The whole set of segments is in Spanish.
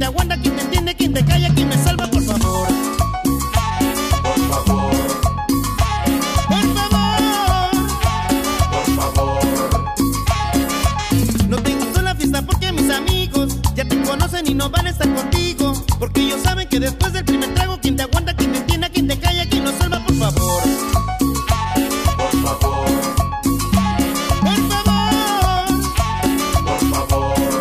aguanta, quien te entiende, quien te calla, quien me salva, por favor. Por favor. Por favor. Por favor. No te gustó la fiesta porque mis amigos ya te conocen y no van a estar contigo, porque ellos saben que después del primer trago, quien te aguanta, quien te entiende, quien te calla, quien nos salva, por favor. Por favor. Por favor. Por favor.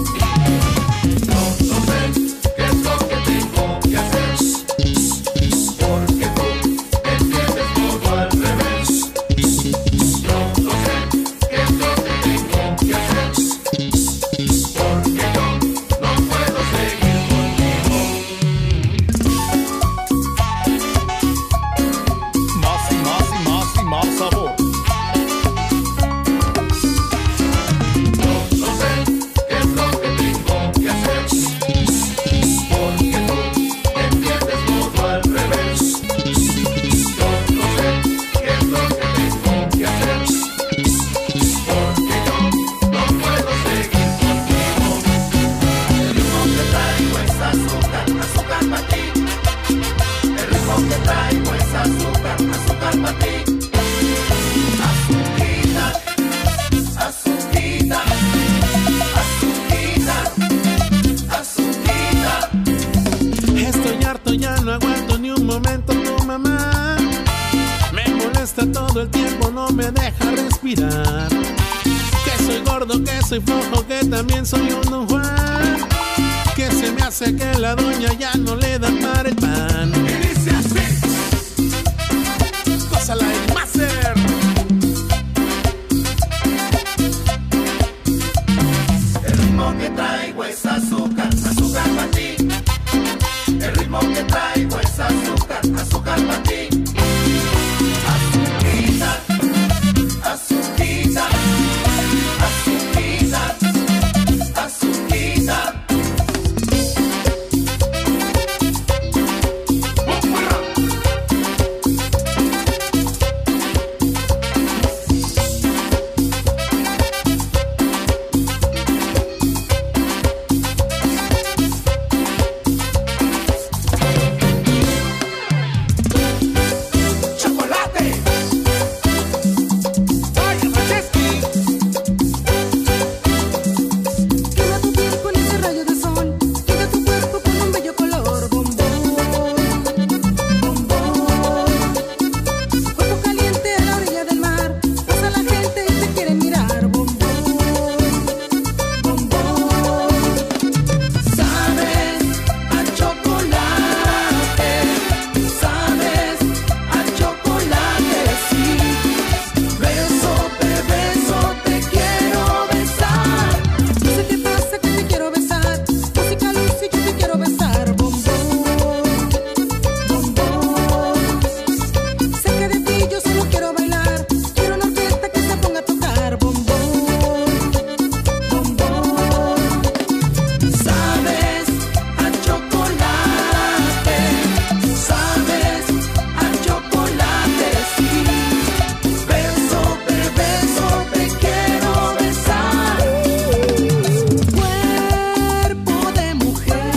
No sé qué es lo que tengo que hacer, porque tú entiendes todo al revés. No sé qué es lo que tengo que hacer, porque yo no puedo seguir contigo. Más y más y más y más sabor. No sé qué es lo que tengo que hacer, porque tú entiendes todo al revés. Yo no sé qué es lo que tengo que hacer, porque yo no puedo seguir contigo. El ritmo que traigo es azúcar, azúcar para ti. El ritmo que traigo es azúcar, azúcar para ti. Azuquita, azuquita, azuquita, azuquita. Estoy harto, ya no aguanto ni un momento tu mamá. Me molesta todo el tiempo, no me deja respirar. Que soy gordo, que soy flojo, que también soy un Don Juan. Que se me hace que la doña ya no le da para el pan. Y dice así. Gózala el máster. El ritmo que traigo es azúcar, azúcar para ti. El ritmo que traigo es azúcar, azúcar para ti. Azuquita, azuquita, azuquita, azuquita. Chocolate. Ay, Franceschi. Queda tu piel con ese rayo de sol, queda tu cuerpo con un bello color, bombón, bombón. Cuerpo caliente a la orilla del mar, pasa la gente y te quiere mirar, bombón, bombón. Sabes a chocolate, sabes a chocolate, sí. Beso, te quiero besar. No sé qué pasa que te quiero besar, música luz y yo te quiero besar, bombón, bombón. Cerca de ti yo solo quiero bailar, quiero una orquesta que se ponga a tocar, bombón, bombón. Sabes a chocolate, sabes a chocolate, sí. Beso, te quiero besar. Cuerpo de mujer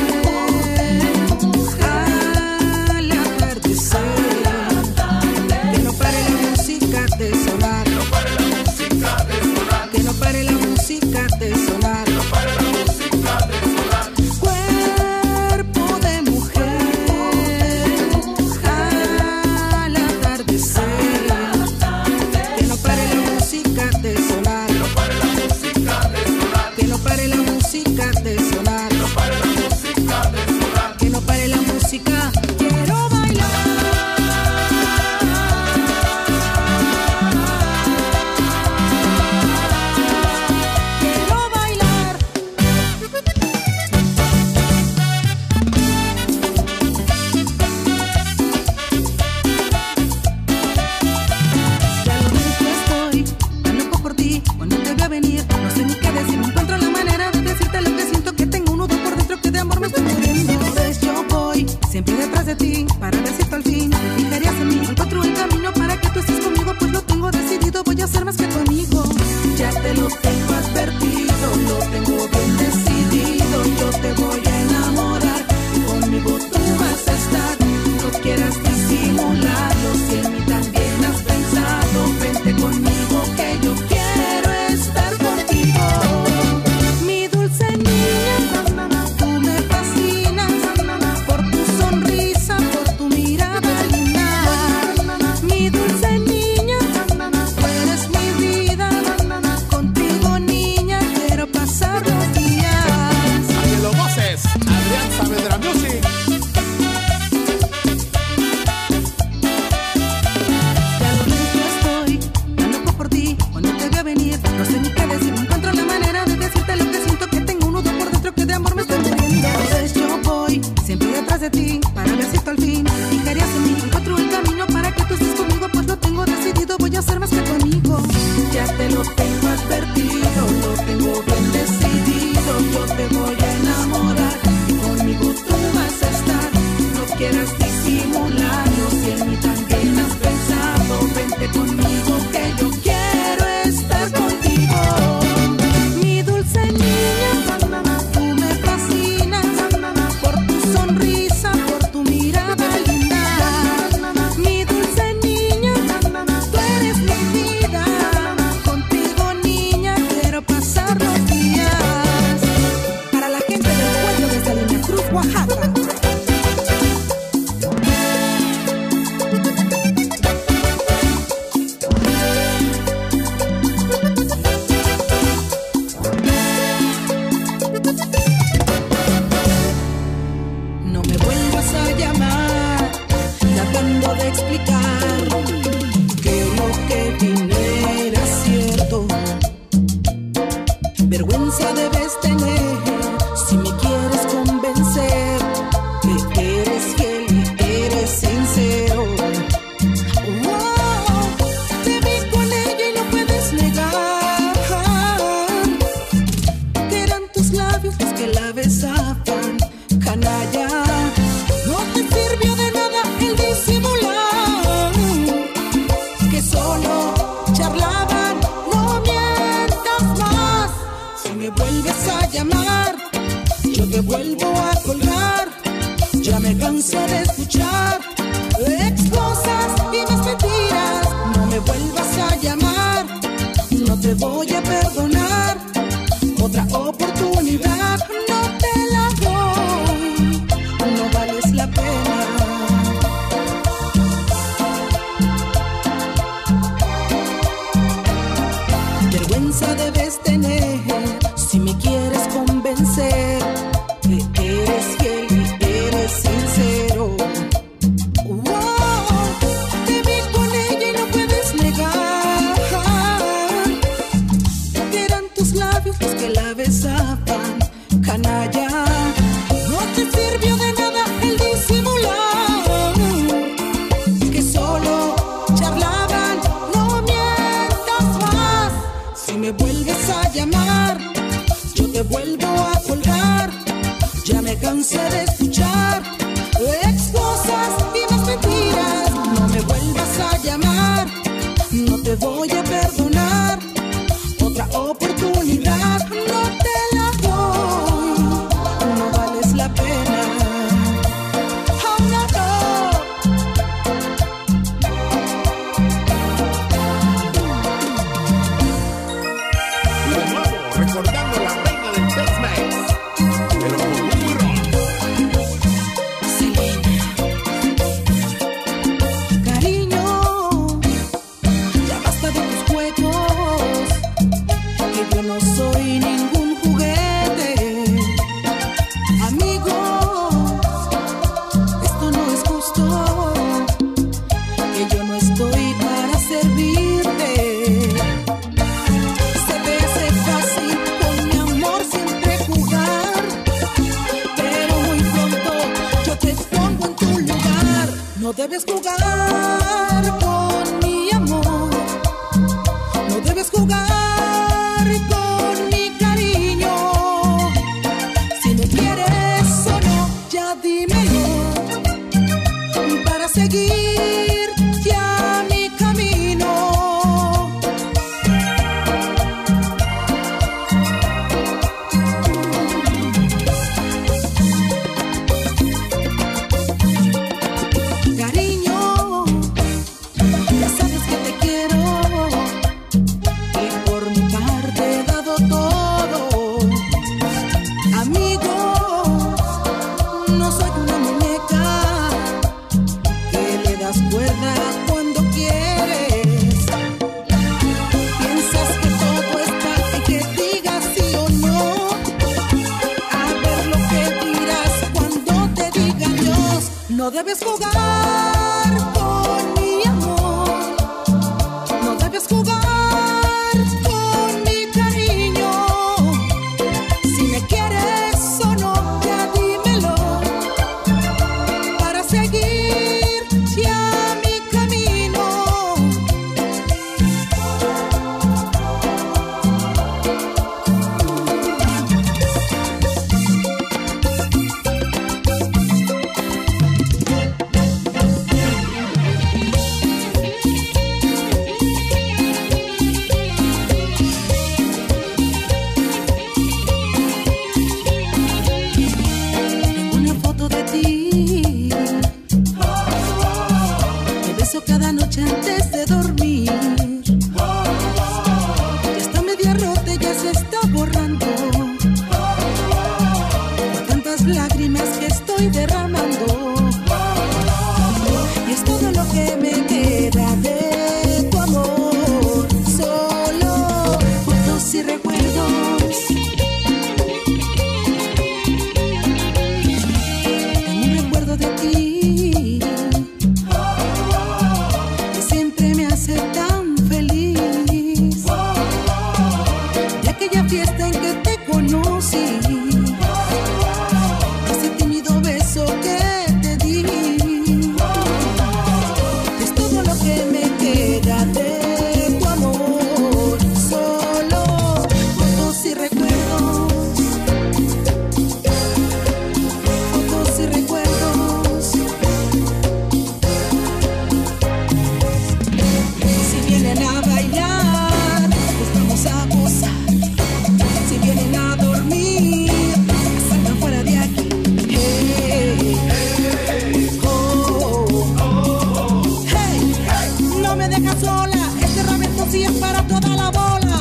al atardecer, que no pare la música de sonar, No pare la música de sonar, que no pare la música de sonar. no pare la música de sonar. Cuerpo de mujer al atardecer, que no pare la música de sonar, No pare la música de sonar, que no pare la música de sonar, no pare la música de sonar. que no pare la música. Quiero bailar. Quiero bailar. Ya lo ves, yo estoy tan loco por ti. Cuando te veo venir, no sé ni qué decir. No encuentro la manera de decirte lo que siento, que tengo un nudo por dentro, que de amor me estoy muriendo. Pues yo voy siempre detrás de ti para ver si tú al fin te fijarías en mí. Encuentro el camino para que tú estés conmigo, pues lo tengo decidido. Voy a ser más que tu amigo. Ya te lo tengo advertido, lo tengo bien decidido. Yo te voy a enamorar. disimularlo. Si en mí también has pensado, vente conmigo que yo quiero estar contigo. Mi dulce niña, tú me fascinas por tu sonrisa, por tu mirada linda. Mi dulce niña, tú eres mi vida. Contigo, niña, quiero pasar los días. Para la gente del pueblo de Salina Cruz, Oaxaca. No me vuelvas a llamar tratando de explicar que lo que vine era cierto. Vergüenza debes tener si me quieres convencer que eres fiel y eres sincero. Oh, te vi con ella y no puedes negar que eran tus labios los que la besaban. Canalla, no te sirvió de nada el disimular, que solo charlaban. No mientas más. Si me vuelves a llamar, yo te vuelvo a colgar. Ya me cansé de escuchar excusas y más mentiras. No me vuelvas a llamar, no te voy a perdonar. Otra oportunidad no te la doy, no vales la pena. Vergüenza debes tener si me quieres convencer que eres fiel y eres sincero. Oh, te vi con ella y no puedes negar que eran tus labios los que la besaban. Canalla, no te sirvió de nada el disimular, que solo charlaban. No mientas más. Si me vuelves a llamar, yo te vuelvo a colgar. Ya me cansé de escuchar excusas y más mentiras. No me vuelvas a llamar, no te voy a perdonar. Otra oportunidad no te la doy, no vales la pena. Oh, no, no. Lo nuevo, recordando la reina del Tex-Mex, pero con un burrón. Cariño, ya basta de tus juegos, que yo no soy ningún juguete. Amigos, esto no es justo, que yo no estoy para servirte. Se te hace fácil con mi amor siempre jugar, pero muy pronto yo te pongo en tu lugar. No debes jugar con mi amor, no debes jugar con mi cariño. Si me quieres o no, ya dímelo, para seguir ya mi camino. Cariño, ya sabes que te quiero y por mi parte he dado todo. Amigos, no soy una muñeca que le das cuerda cuando quieres. Piensas que todo está en que digas sí o no. A ver lo que dirás cuando te diga Dios. No debes jugar con mi amor, no debes jugar con mi cariño. Si me quieres o no, ya dímelo, para seguir ya mi camino. beso cada noche antes de dormir. Ya está media rota, ya se está borrando por tantas lágrimas que estoy derramando. Y es todo lo que me queda de tu amor. Solo fotos y recuerdos. Tengo un recuerdo de ti que siempre me hace tan feliz. De aquella fiesta en que te conocí, ese tímido beso que te di. Es todo lo que me queda de tu amor. Solo fotos y recuerdos. Fotos y recuerdos. Si vienen a bailar, pues vamos a gozar. Si vienen a dormir, salgan fuera de aquí. Hey, oh, hey, no me dejas sola. Este ramento sí es para toda la bola.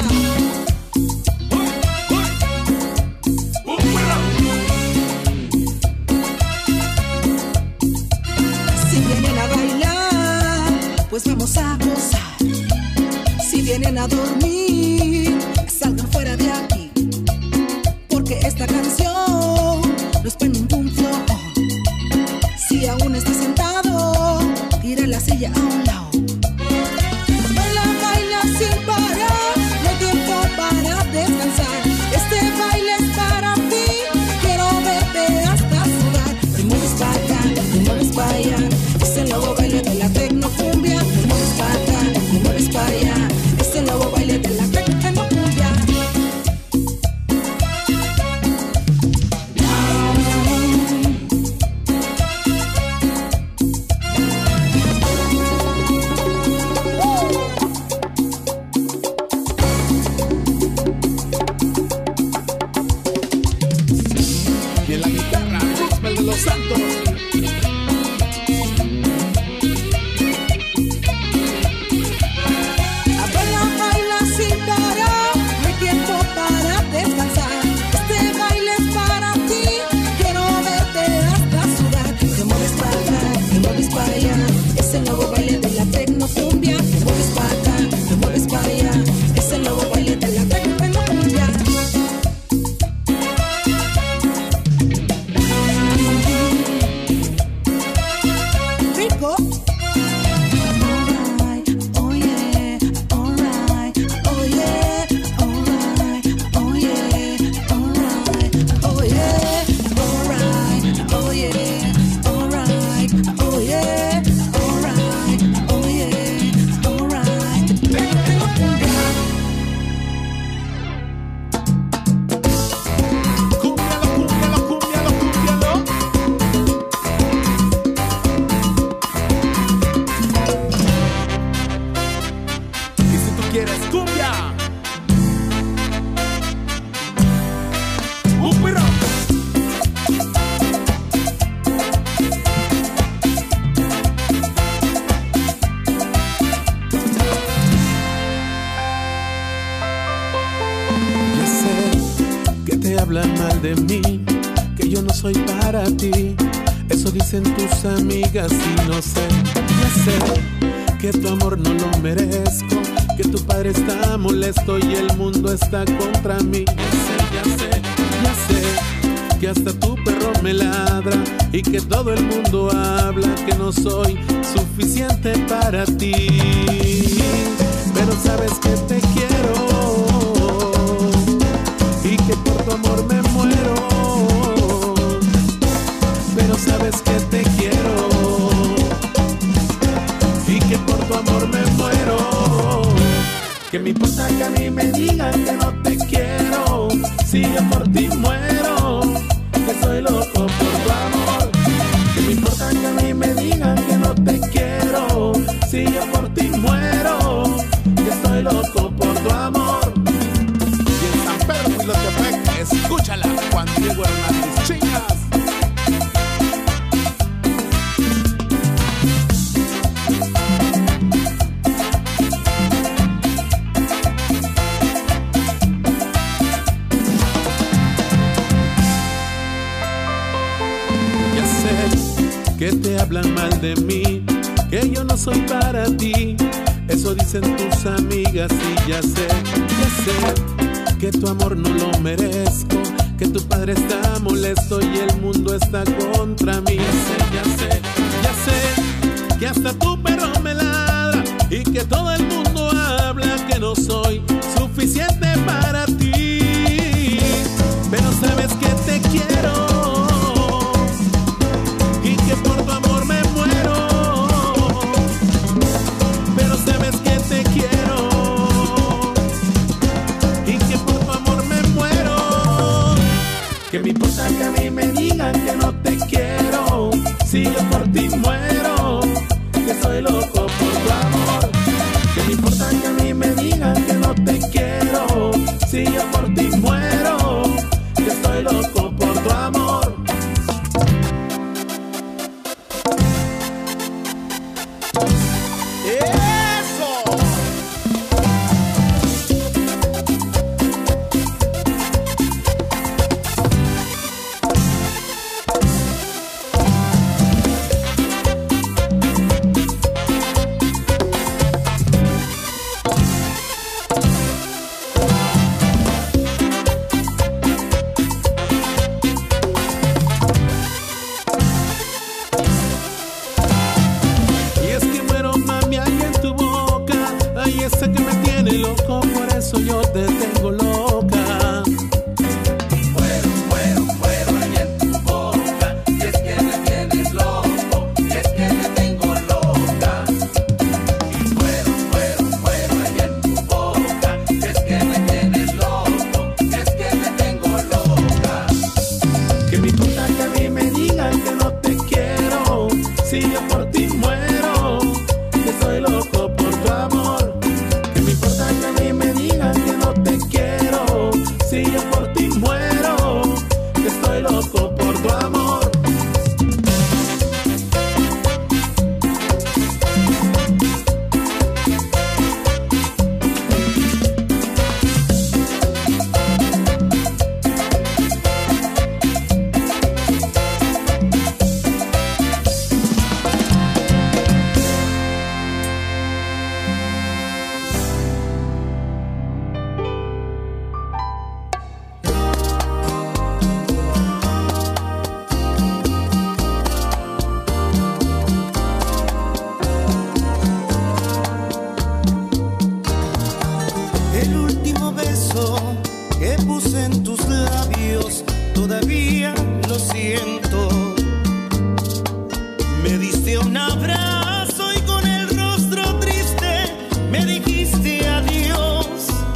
Si vienen a bailar, pues vamos a gozar. Si vienen a dormir, salgan fuera de aquí. Porque esta canción no es para ningún flojón. Si aún estás sentado, tira la silla a un lado. Baila, baila sin parar, no hay tiempo para descansar. Este baile es para ti, quiero verte hasta sudar. Te mueves para acá, te mueves para allá, es el nuevo baile de la tecnocumbia. Te mueves para acá, te mueves para allá, es el nuevo baile de la tecnocumbia. Y en la guitarra, Gospel de los Santos. Baila, baila sin parar, no hay tiempo para descansar. Este baile es para ti, quiero verte hasta sudar. Te mueves para acá, te mueves para allá, es el nuevo baile de la tecnocumbia. Te mueves para acá, te mueves para allá, es el nuevo baile de la tecnocumbia. Rico. Alright, oh yeah, alright, oh yeah, alright, oh yeah, alright, oh yeah, alright, oh yeah, alright, oh yeah, alright, oh yeah, alright. Cúmbialo, cúmbialo, cúmbialo, cúmbialo. Y si tú quieres cumbia, un perro. Ya sé que te hablan mal de mí, que yo no soy para ti. Eso dicen tus amigas y no sé. Ya sé que tu amor no lo merezco, que tu padre está molesto y el mundo está contra mí. Ya sé que hasta tu perro me ladra y que todo el mundo habla que no soy suficiente para ti. Pero sabes que te quiero y que por tu amor me muero. Pero sabes que te quiero y que por tu amor me muero. Que me importa que a mí me digan que no te quiero, si yo por ti muero, que soy loco por tu amor. Que me importa que a mí me digan que no te quiero, si yo por ti muero, que estoy loco por tu amor. Y en San Pedro, Huilotepec, escúchala, Juan Diego Hernández Chingas. que yo no soy para ti. Eso dicen tus amigas y ya sé que tu amor no lo merezco, que tu padre está molesto y el mundo está contra mí. Ya sé que hasta tu perro me ladra y que todo el mundo habla que no soy suficiente para ti. Pero sabes que te quiero y que por tu amor me muero. Pero sabes que te quiero y que por tu amor me muero. Que me importa que a mí me digan que no te quiero, si yo por ti muero, que soy loco por tu amor. Que me importa que a mí me digan que no te quiero, si yo por ti muero, que estoy loco por tu amor. Yo te tengo loca. Fuero ahí en tu boca. Y es que me tienes loco, y es que me tengo loca. Y fuero ahí en tu boca. Y es que me tienes loco, y es que me tengo loca. Que me importa que a mí me digan que no te quiero, si yo por ti muero, que soy loco por tu amor. Que me importa que a mí me digan que no te quiero, si yo por ti muero, que estoy loco por tu amor. Que puse en tus labios, todavía lo siento. Me diste un abrazo y con el rostro triste me dijiste adiós.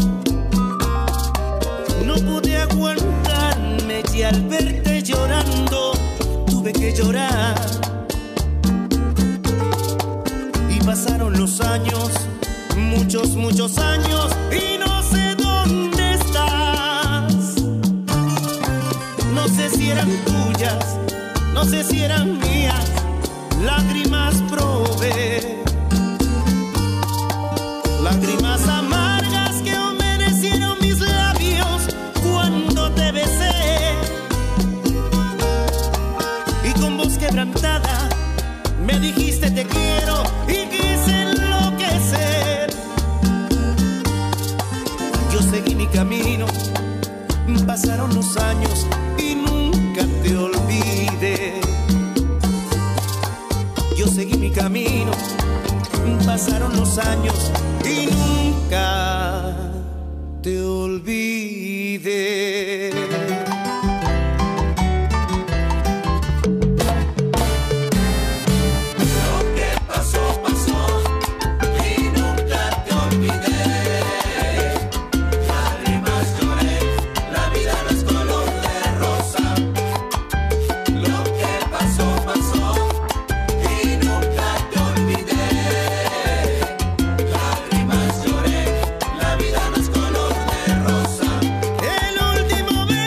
No pude aguantarme y al verte llorando tuve que llorar. Y pasaron los años, muchos años, y no sé dónde estás. No sé si eran tuyas, no sé si eran mías, lágrimas probé, lágrimas amargas que humedecieron mis labios cuando te besé. Y con voz quebrantada me dijiste te quiero y quise enloquecer. Yo seguí mi camino, pasaron los años y nunca te olvidé. Yo seguí mi camino, pasaron los años y nunca te olvidé. La vida no es color de rosa. El último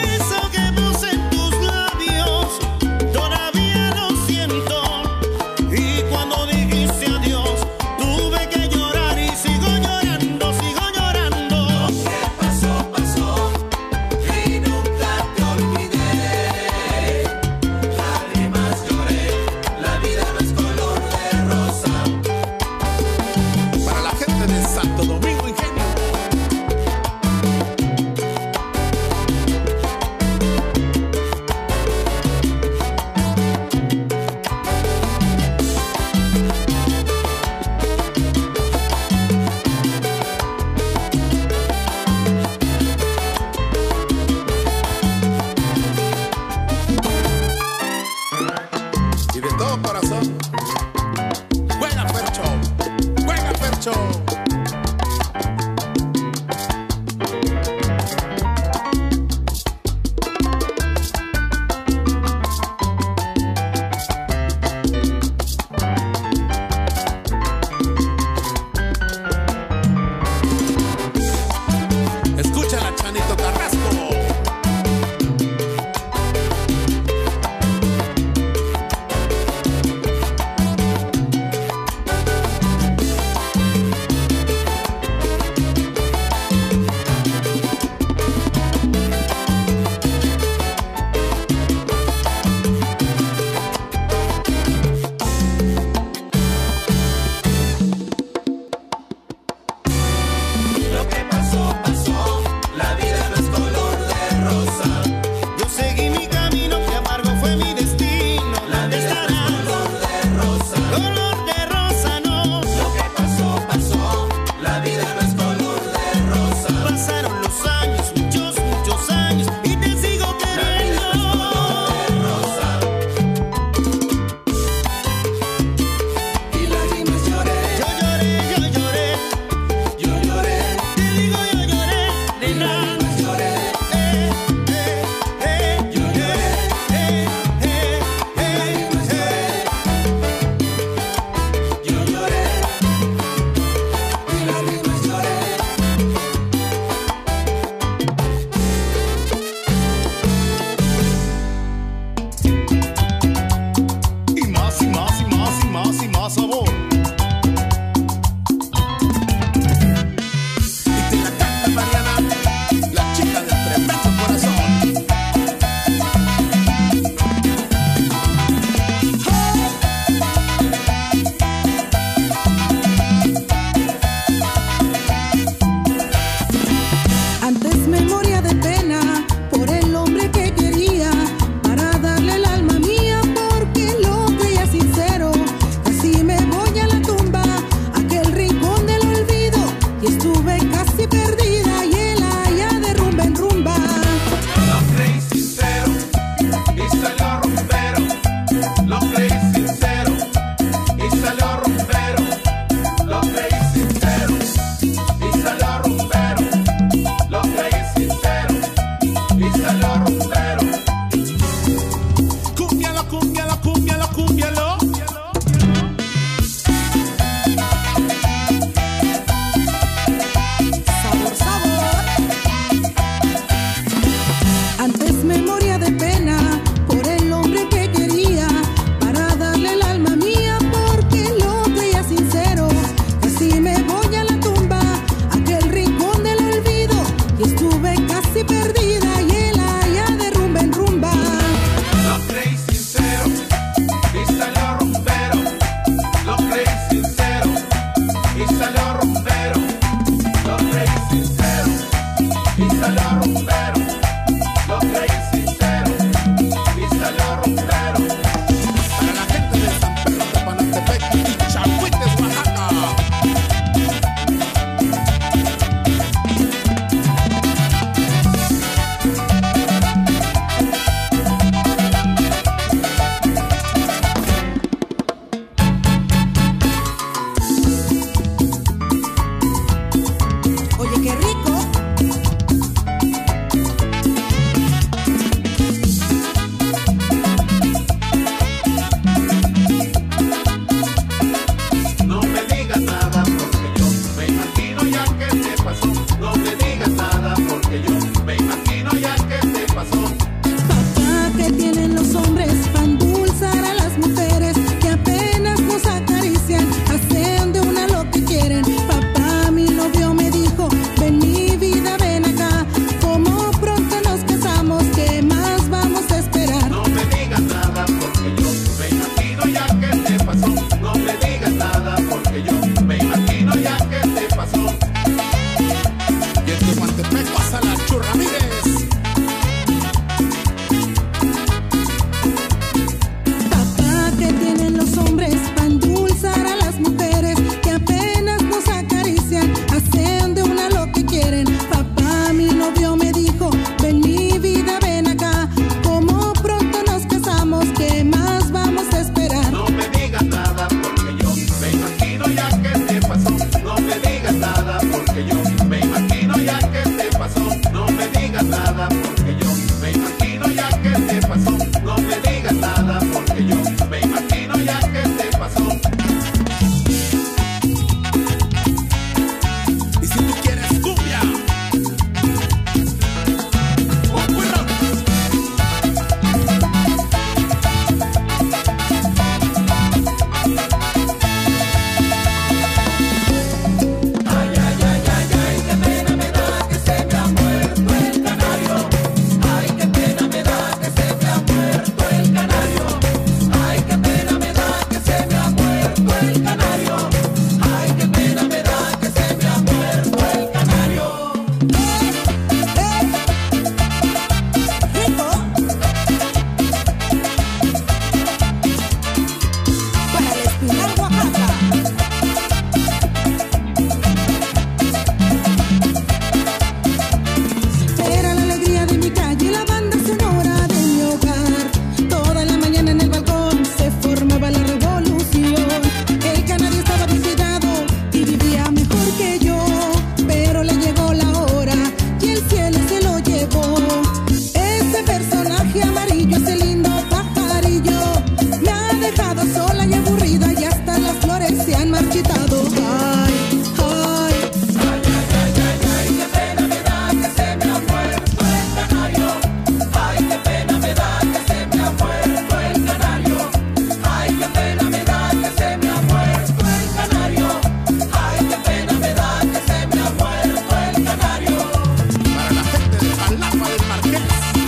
marchitado. Ay, ay. Qué pena me da que se me ha muerto el canario. Ay, qué pena me da que se me ha muerto el canario. Ay, qué pena me da que se me ha muerto el canario. Ay, qué pena me da que se me ha muerto el canario. Para la gente de Jalapa del Marqués.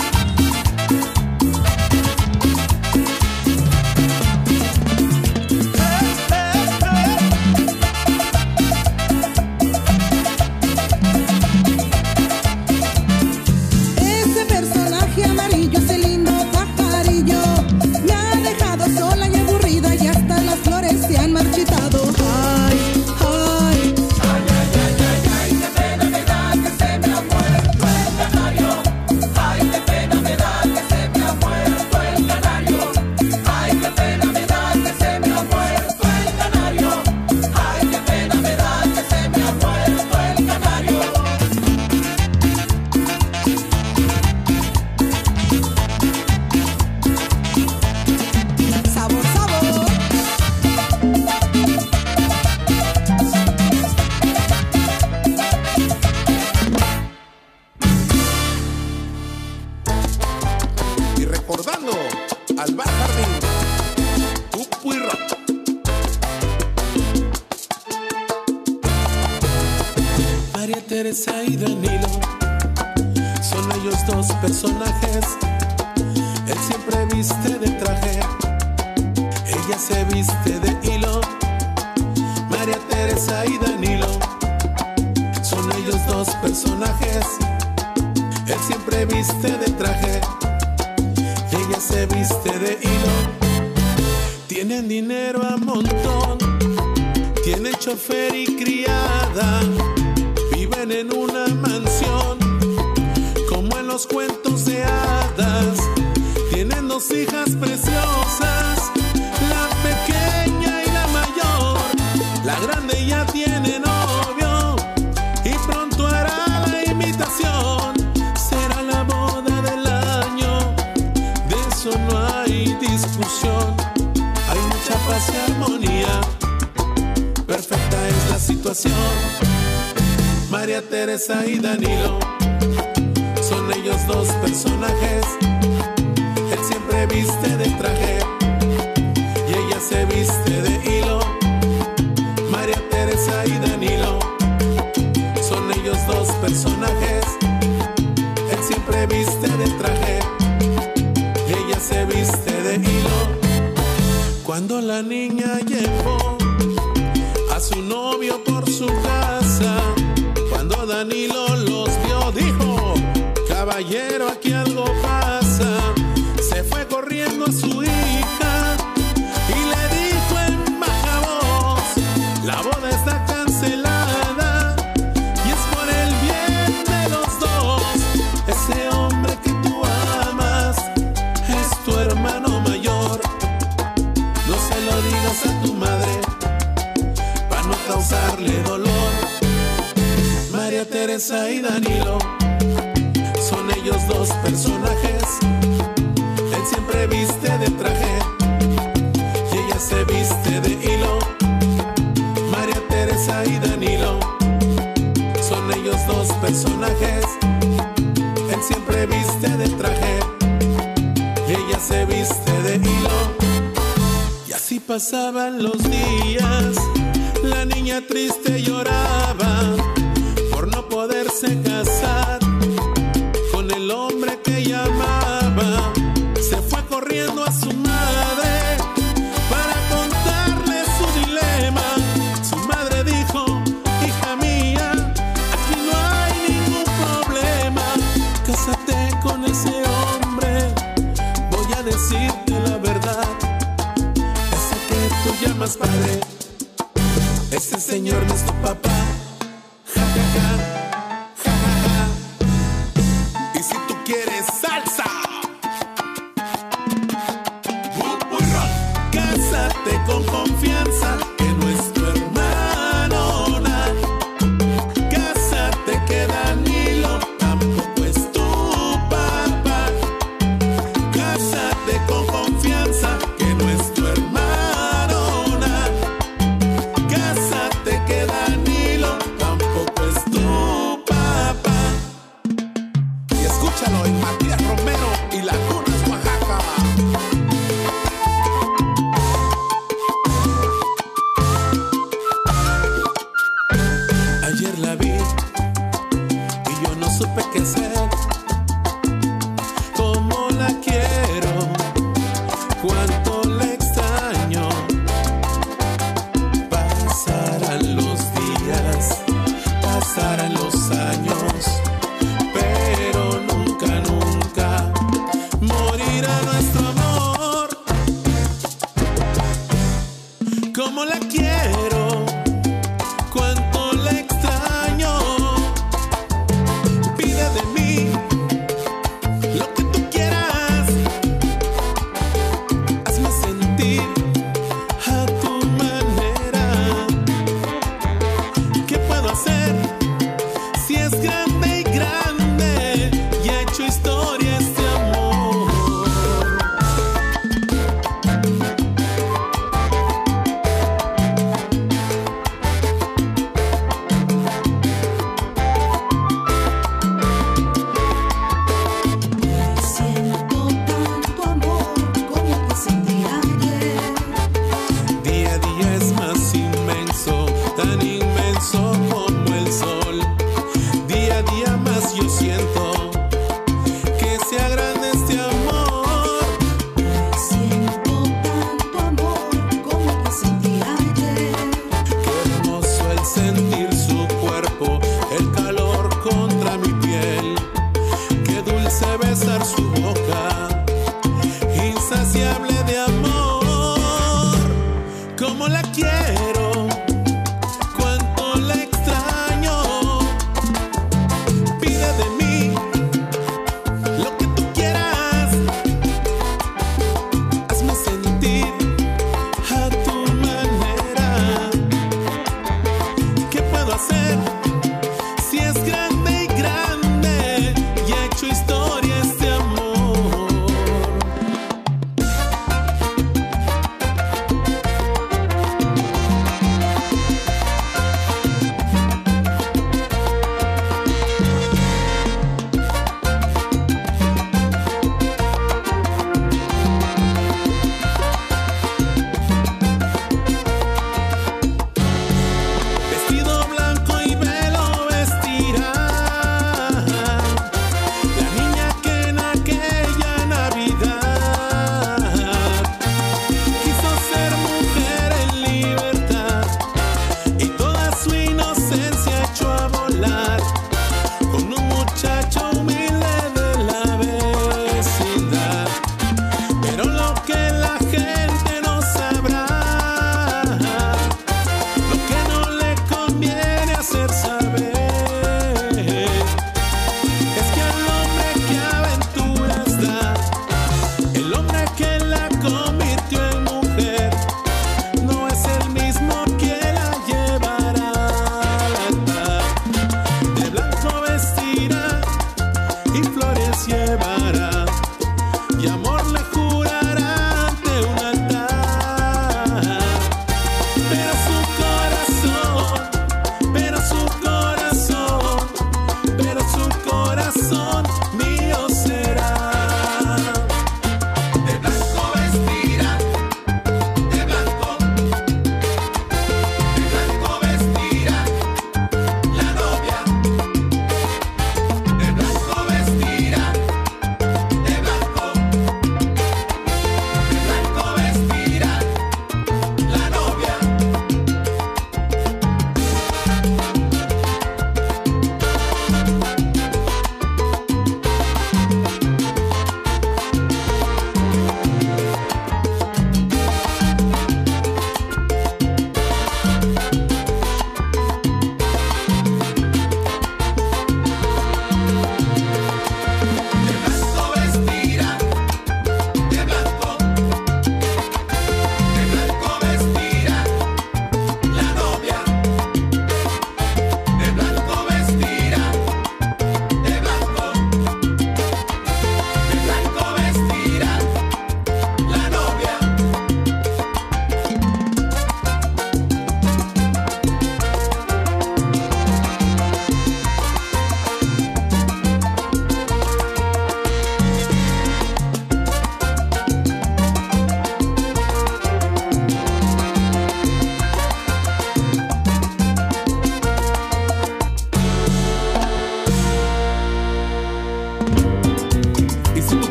Ese personaje amarillo, ese lindo pajarillo, me ha dejado sola y aburrida y hasta las flores se han marchitado. Ay, ay. Qué pena me da que se me ha muerto el canario. Ay, qué pena me da que se me ha muerto el canario. Ay, qué pena me da que se me ha muerto el canario. Ay, qué pena me da que se me ha muerto el canario. Sabor, sabor. Y recordando al Bar Jardín, Cupo y Rock. María Teresa y Danilo son ellos dos personajes. Él siempre viste de traje, ella se viste de hilo. María Teresa y Danilo son ellos dos personajes. Él siempre viste de traje y ella se viste de hilo. Tienen dinero a montón, tienen chofer y criada, viven en una mansión como en los cuentos de hadas. Tienen dos hijas preciosas, la pequeña y la mayor. La grande ya tiene novio y pronto hará la invitación. Será la boda del año, de eso no hay discusión. Hay mucha paz y armonía, perfecta es la situación. María Teresa y Danilo son ellos dos personajes. Él siempre viste de traje y ella se viste de hilo. María Teresa y Danilo son ellos dos personajes. Él siempre viste de traje y ella se viste de hilo. Cuando la niña llevó a su novio por su casa, cuando Danilo los vio dijo: caballero, aquí algo pasa. Se fue corriendo a su hija y le dijo en baja voz: la boda está cancelada y es por el bien de los dos. Ese hombre que tú amas es tu hermano mayor. No se lo digas a tu madre para no causarle dolor. María Teresa y Danilo son ellos dos personajes. Él siempre viste de traje y ella se viste de hilo. María Teresa y Danilo son ellos dos personajes. Él siempre viste de traje y ella se viste de hilo. Y así pasaban los días. La niña triste lloraba por no poderse casar con el hombre que ella amaba. Se fue corriendo a su madre para contarle su dilema. Su madre dijo: hija mía, aquí no hay ningún problema. Cásate con ese hombre, voy a decirte la verdad. Ese que tú llamas padre, ese señor no es tu papá. Ja, ja, ja, ja, ja, ja. Y si tú quieres salsa, Cásate con confianza, que no es tu hermano, nah. Cásate que Danilo tampoco es tu papá. Cásate con confianza, que no es tu hermano, nah. Cásate tan inmenso como el sol. Día a día más yo siento que sea grande este amor. Siento tanto amor como que sentí ayer. Qué hermoso el sentir su cuerpo, el calor contra mi piel. Qué dulce besar su boca, insaciable de amor. Como la quiero cuando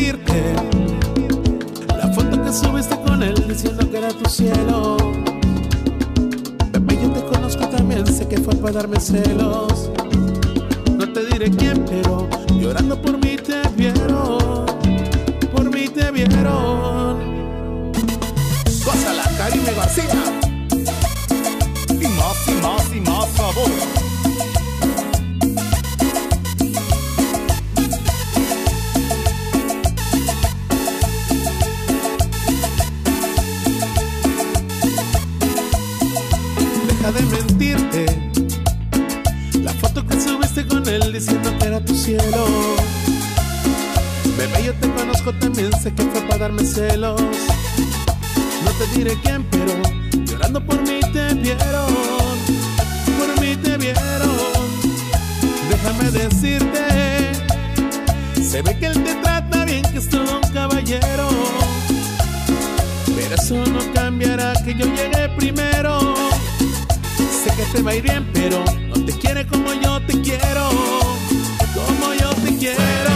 mentirte. La foto que subiste con él diciendo que era tu cielo. Bebé, yo te conozco también, sé que fue para darme celos. No te diré quién, pero llorando por mí te vieron. Por mí te vieron. Gózala, Karime García. Y más sabor. Deja de mentirte. La foto que subiste con él diciendo que era tu cielo. Bebé, yo te conozco también, sé que fue para darme celos. No te diré quién, pero llorando por mí te vieron. Por mí te vieron. Déjame decirte, se ve que él te trata bien, que es todo un caballero. Pero eso no cambiará que yo llegué primero. Sé que te va a ir bien, pero no te quiere como yo te quiero. Como yo te quiero.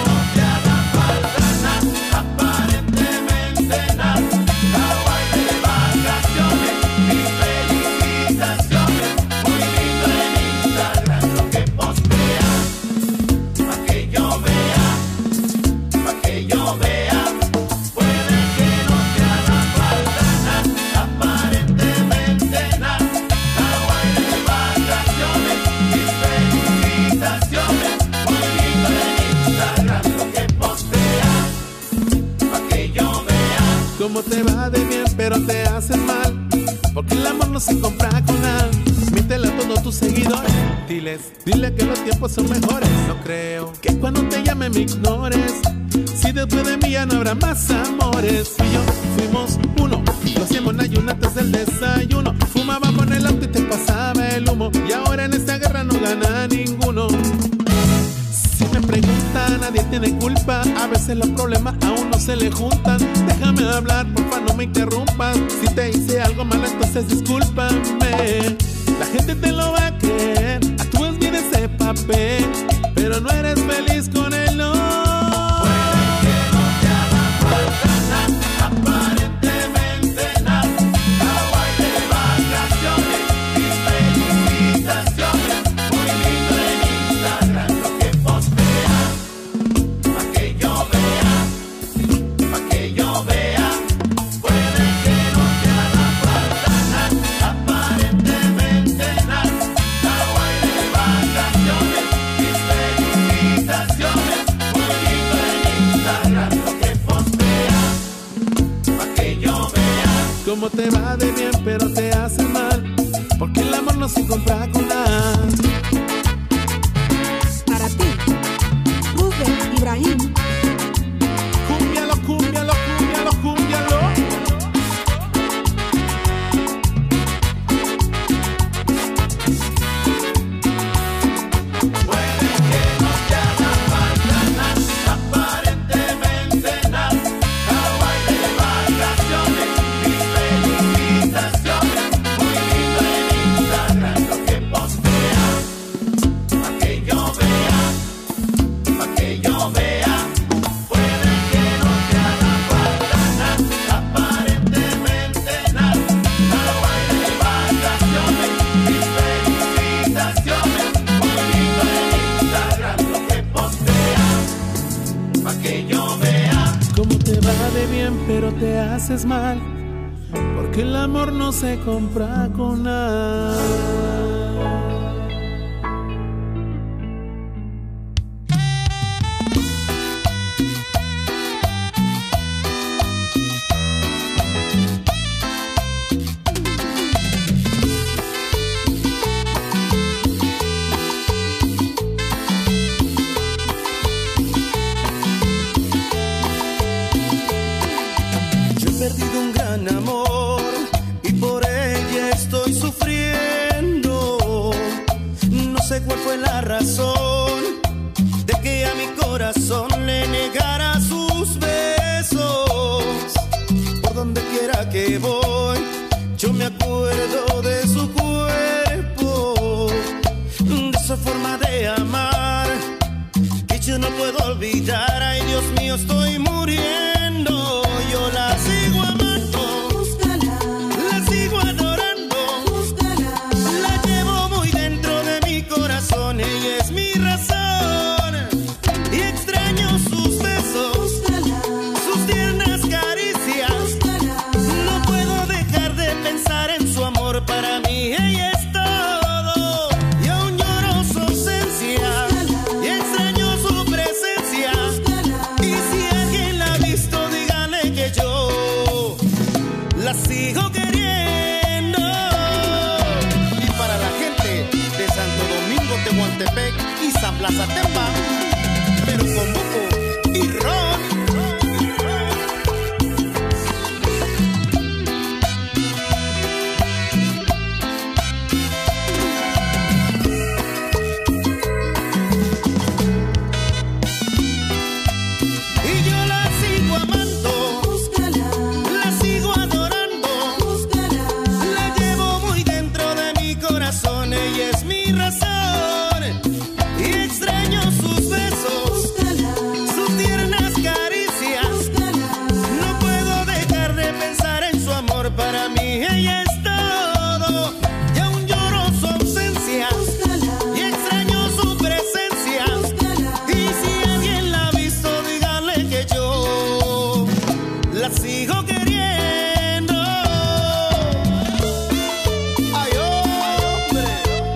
Cómo te va de bien, pero te haces mal, porque el amor no se compra con nada. Mítele a todos tus seguidores, dile que los tiempos son mejores. No creo que cuando te llame me ignores. Si después de mí ya no habrá más amores. Y yo fuimos uno, lo hacíamos en ayuno antes del desayuno. Fumábamos en el auto y te pasaba el humo. Y ahora en esta guerra no gana ninguno. Si me preguntan, nadie tiene culpa. A veces los problemas a uno se le juntan. Déjame hablar, porfa, no me interrumpas. Si te hice algo malo, entonces discúlpame. La gente te lo va a creer. Actúas bien ese papel, pero no eres feliz con él, no. Puede que no te haga falta nada, aparentemente nada. Hawái de vacaciones, mis felicitaciones. Muy lindo en Instagram lo que posteas. Pa' que yo vea, pa' que yo vea. Puede que no te haga falta nada, aparentemente nada. Hawái de vacaciones, mis felicitaciones. Muy lindo en Instagram lo que posteas. Pa' que yo vea. Cómo te va de bien, pero te hace mal, porque el amor no se compra con nada. Para ti, Rubén Ibrahim. Cúmbialo, cúmbialo, cúmbialo, cúmbialo. Puede que no te haga falta nada, aparentemente nada. Hawái de vacaciones, mis felicitaciones. Muy lindo en Instagram lo que posteas. Pa' que yo vea, pa' que yo vea. Puede que no te haga falta nada, aparentemente nada. Hawái de vacaciones, mis felicitaciones. Muy lindo en Instagram lo que posteas. Pa' que yo vea. Cómo te va de bien, pero te haces mal, porque el amor no se compra con nada. Yo he perdido un gran amor y por ella estoy sufriendo. No sé cuál fue la razón de que a mi corazón le negara sus besos. Por donde quiera que voy, yo me acuerdo de su cuerpo, de esa forma de amar que yo no puedo olvidar. Ay, Dios mío, estoy muriendo, yo la sigo amando, Búscala, la sigo adorando, búscala, la llevo muy dentro de mi corazón, ella es mi razón y extraño sus besos, búscala, sus tiernas caricias. búscala. No puedo dejar de pensar en su amor, para mí ella es todo. Y aún lloro su ausencia y extraño su presencia. Y si alguien la ha visto, dígale que yo la sigo queriendo. Y para la gente de Santo Domingo, Tehuantepec y San Plaza Tempa, pero con Buco y Ron. Y yo la sigo amando, Búscala, la sigo adorando, búscala, la llevo muy dentro de mi corazón, ella es mi razón y extraño sus besos, búscala, sus tiernas caricias. búscala. No puedo dejar de pensar en su amor, para mí ella es todo. Y aún lloro su ausencia y extraño su presencia. Y si alguien la ha visto, dígale que yo la sigo queriendo. Ay, hombre.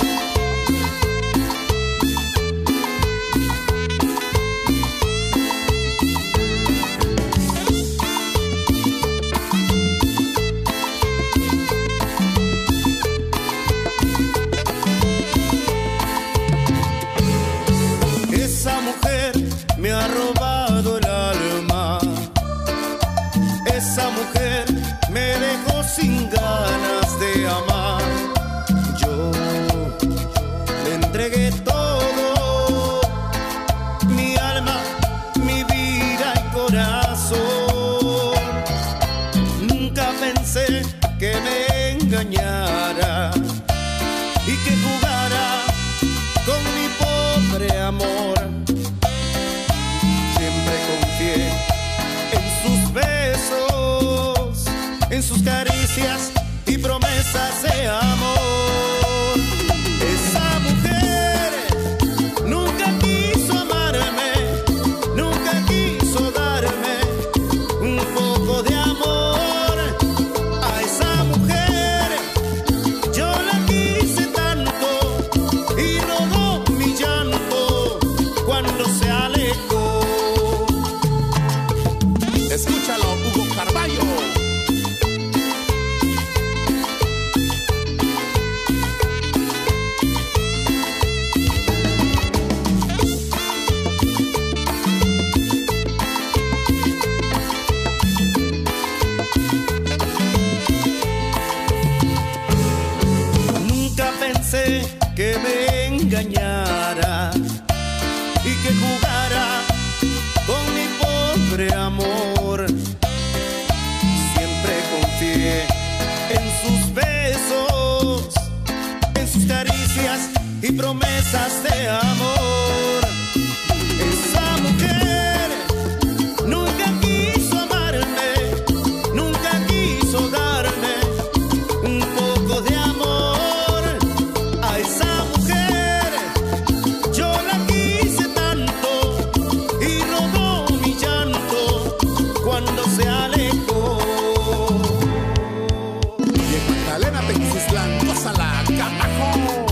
Esa mujer me ha robado el alma. Esa mujer me dejó sin ganas de amar. Yo le entregué todo, mi alma, mi vida y corazón. Nunca pensé que me engañara y que jugara con mi pobre amor. Siempre confié en sus besos, en sus caricias y promesas de amor. Esa mujer nunca quiso amarme, nunca quiso darme un poco de amor. A esa mujer yo la quise tanto y rodó mi llanto cuando se alejó. Escúchalo, Hugo Carballo. Nunca pensé que me engañara y que jugara con mi pobre amor. Siempre confié en sus besos, en sus caricias y promesas de amor. Esa mujer nunca quiso amarme, nunca quiso darme un poco de amor. A esa mujer yo la quise tanto y rodó mi llanto cuando se alejó. Y en Magdalena, Tequislandia, gózala, carajo.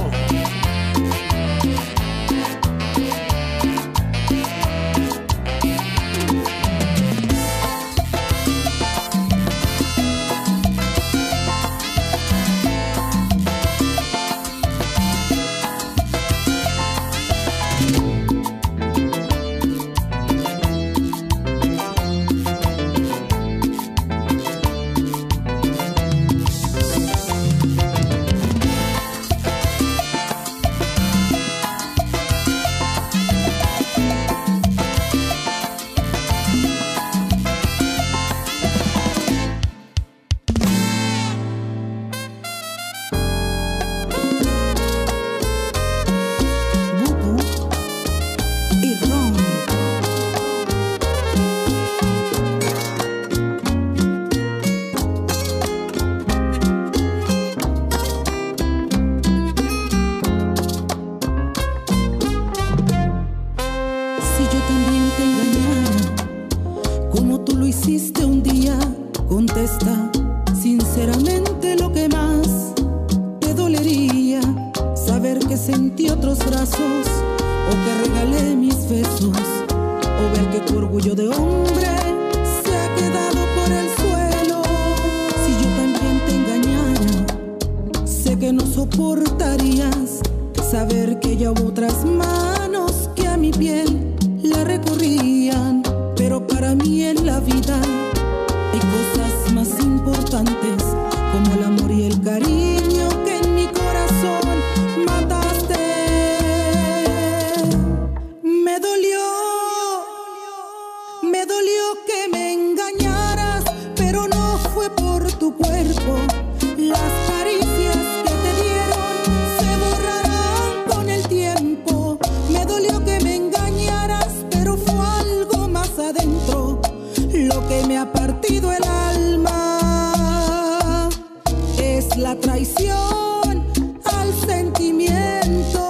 como tú lo hiciste un día. Contesta sinceramente lo que más te dolería. Saber que sentí otros brazos o que regalé mis besos, o ver que tu orgullo de hombre se ha quedado por el suelo. Si yo también te engañara, sé que no soportarías saber que ya hubo otras manos que a mi piel la recorrían. Pero para mí en la vida hay cosas más importantes, como el amor y el cariño que en mi corazón mataste. Me dolió que me engañaras, pero no fue por tu cuerpo. Las caricias que te dieron se borrarán con el tiempo. Me dolió que me engañaras, pero fue algo más adentro lo que me ha partido el alma. Es la traición al sentimiento.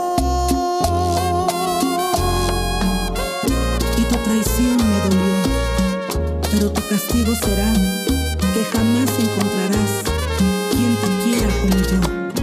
Y tu traición me dolió, pero tu castigo será que jamás encontrarás quien te quiera como yo.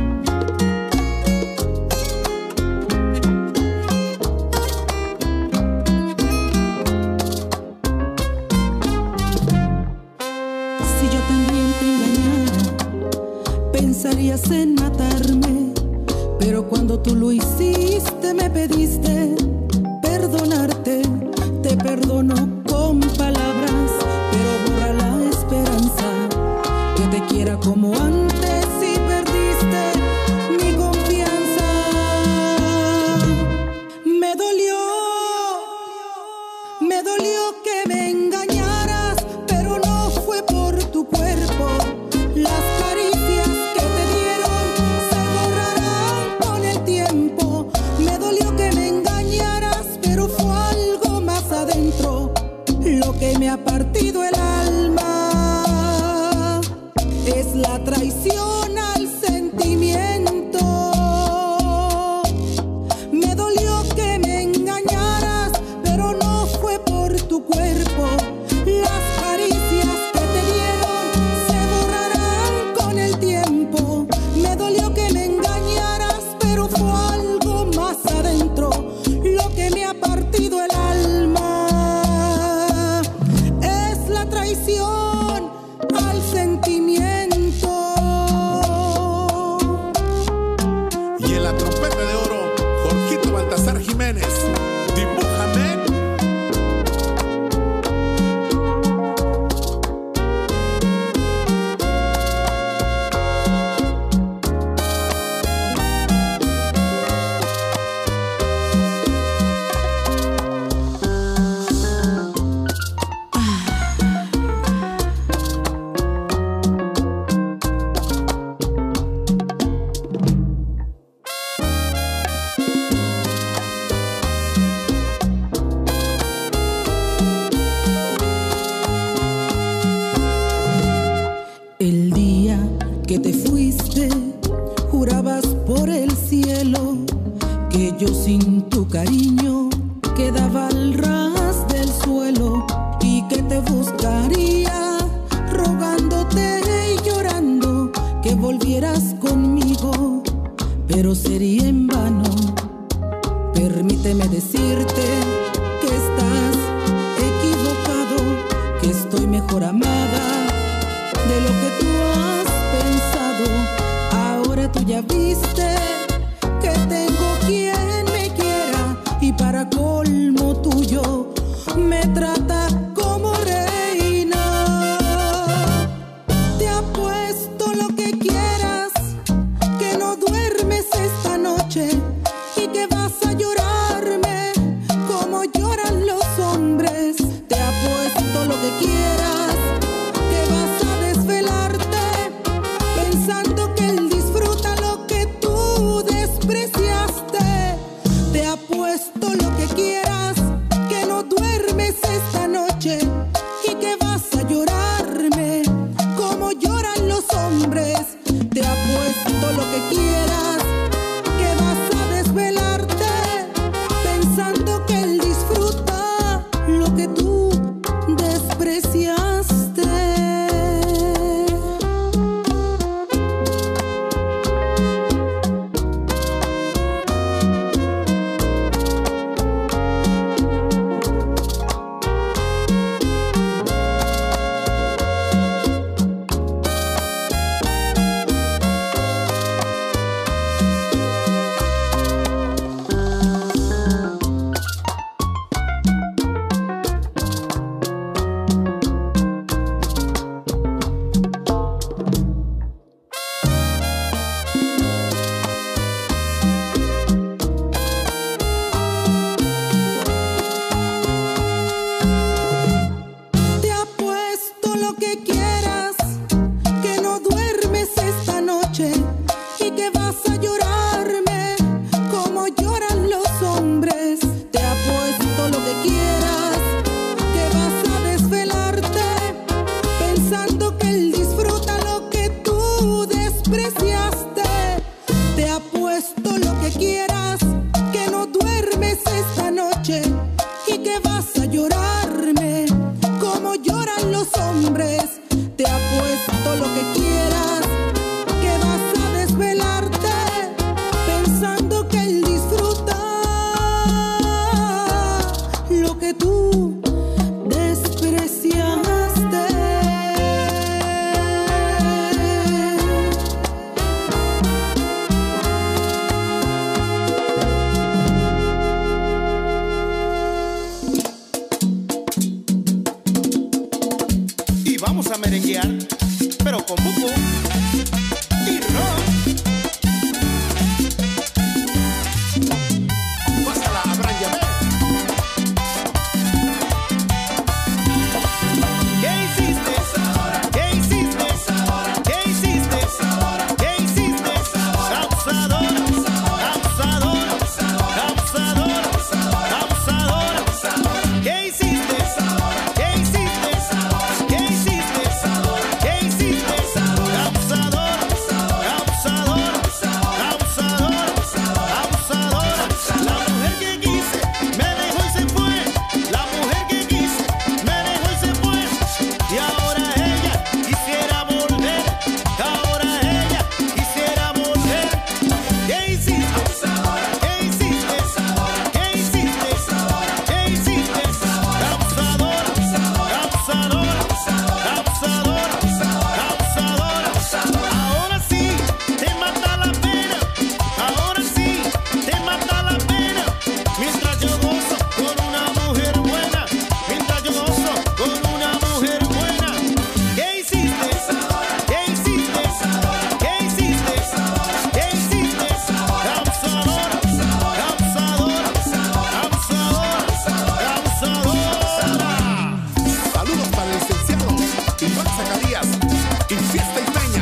Si yo también te engañara, pensarías en matarme, pero cuando tú lo hiciste me pediste perdonarte. Te perdono con palabras, pero borra la esperanza que te quiera como antes y perdiste mi confianza. Me dolió que me engañaras, pero no fue por tu cuerpo. Las caricias que te dieron se borrarán con el tiempo. Me dolió que me engañaras, pero fue algo más adentro lo que me ha partido el alma. Es la traición al sentimiento. Me dolió que me engañaras, pero no fue por tu cuerpo. Las caricias que te dieron se borrarán con el tiempo. Me dolió que me engañaras, pero fue algo más adentro lo que me ha partido el alma. Es la traición al sentimiento. Y en la trompeta de oro, Jorgito Baltasar Jiménez, dibújame. El día que te fuiste, jurabas por el cielo que yo sin tu cariño quedaba al ras del suelo, y que te buscaría rogándote y llorando que volvieras conmigo, pero sería en vano. Permíteme decirte que estás equivocado, que estoy mejor amada de lo que tú has pensado. Ahora tú ya viste que tengo quien me quiera, y para colmo tuyo me trata como reina. Te apuesto lo que quieras que no duermes esta noche, y que vas a llorarme como lloran los hombres. Te apuesto lo que quieras que vas a desvelarte pensando que él disfruta lo que tú despreciaste. Te apuesto lo que quieras que no duermes esta noche, y que vas a llorarme como lloran los hombres. Te apuesto lo que quieras que vas a desvelarte pensando que él disfruta lo que tú despreciaste. pensando que él disfruta lo que tú despreciaste. Te apuesto lo que quieras, que no duermes esta noche y que vas a llorarme como lloran los hombres. Te apuesto lo que quieras, que vas a desvelarte pensando que él disfruta lo que tú despreciaste. Y vamos a merenguear, pero con buco y ron. Pásala, Abraham Yamé. ¿Qué hiciste? ¿Qué hiciste? ¿Qué hiciste? ¿Qué hiciste? Causador, causador, causador, causador. ¿Qué hiciste? ¿Qué hiciste? ¿Qué hiciste? ¿Qué hiciste? Causador, causador, causador, causador. La mujer que quise me dejó y se fue. La mujer que quise me dejó y se fue. Y ahora ella quisiera volver. Ahora ella quisiera volver. ¿Qué hiciste? ¿Qué hiciste? ¿Qué hiciste? ¿Qué hiciste? Causador, causador, causador, causador. Ahora sí te mata la pena. Ahora sí te mata la pena. Mientras yo gozo con una mujer buena. Mientras yo gozo con una mujer buena. ¿Qué hiciste? ¿Qué hiciste? ¿Qué hiciste? ¿Qué hiciste? Causador, causador, causador, causadora. Saludos para el licenciado Iván Zacarías y Fiesta Isleña.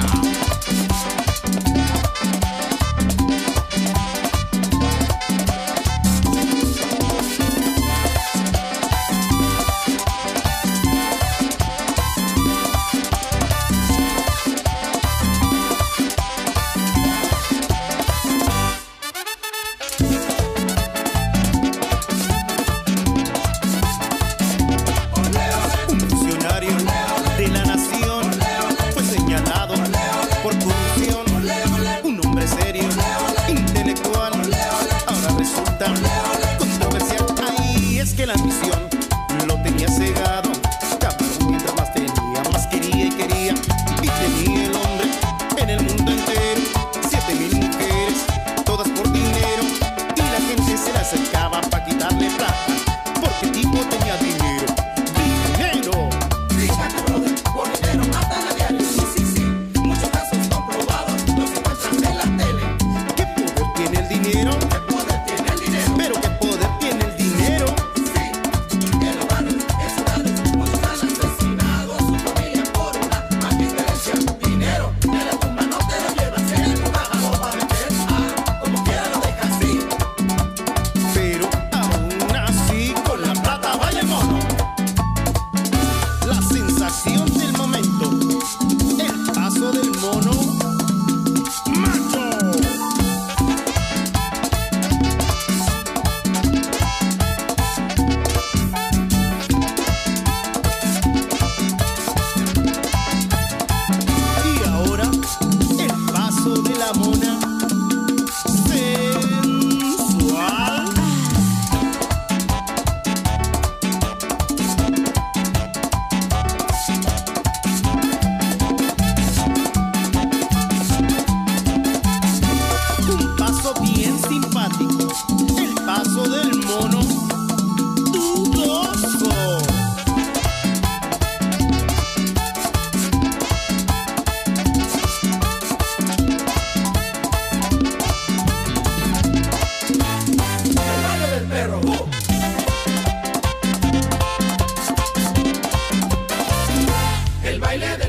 Un funcionario de la nación fue señalado por corrupción. Un hombre serio, intelectual, ahora resulta controversial. Ahí es que la ambición lo tenía cegado. Cabrón, mientras más tenía, más quería y quería. Y tenía el hombre en el mundo entero 7,000 mujeres, todas por dinero. Y la gente se le acercaba para quitarle plata, porque el tipo tenía dinero. ¡Dinero! Fíjate, brother, por dinero matan a diario. Sí, muchos casos comprobados los encuentran en la tele. ¿Qué poder tiene el dinero? ¿Qué poder tiene el dinero? Pero qué poder tiene el dinero. Sí, en hogares, en ciudades, muchos han asesinado a su familia por una maldita herencia. Dinero, en la tumba no te lo llevas, en el bajado va a meter. Como quiera lo dejas así. Pero aún así con la plata vaya el mono. La sensación del momento, el paso del mono macho. Y ahora el paso de la mona sensual. Un paso bien simpático, el paso del mono dudoso. El baile del perro. El baile